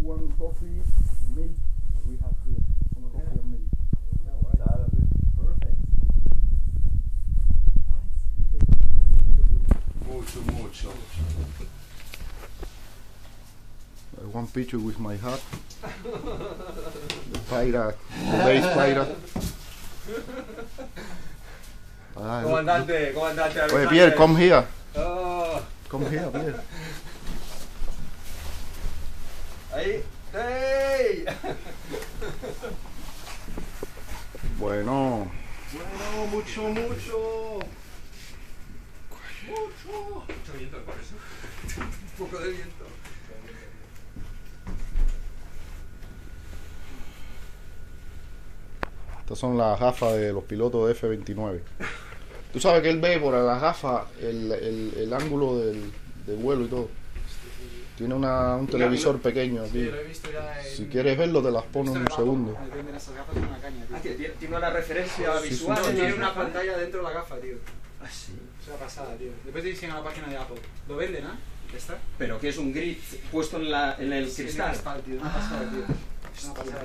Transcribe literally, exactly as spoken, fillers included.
one coffee, milk. We have here some coffee and milk. Yeah, right. That's it. Perfect. Mucho, mucho. Uh, one picture with my hat. The pirate, the base pirate. Ah, look, Comandante, comandante. look. Wait, Pierre, come here. Oh, Come here, Pierre. ahí. ¡Hey! Bueno, Bueno, mucho, mucho. Mucho. Mucho viento, por eso. Un poco de viento. estas son las gafas de los pilotos de F veintinueve. Tú sabes que él ve por las gafas el, el, el ángulo del, del vuelo y todo. Tiene una, un televisor pequeño aquí. Sí, lo he visto ya en... Si quieres verlo, te las pones en un segundo. Me venden esas gafas con una caña, tío. Ah, tío, tiene tiene una referencia Sí, visual. sí, No, sí, tiene sí. una pantalla dentro de la gafa, tío. Ah, sí. Es una pasada, tío. Después te dicen a la página de Apple. Lo venden, ¿ah? ¿Ya está? Pero que es un grid puesto en, la, en el Sí, en el cristal. cristal, tío. Es una pasada, tío. Es una pasada.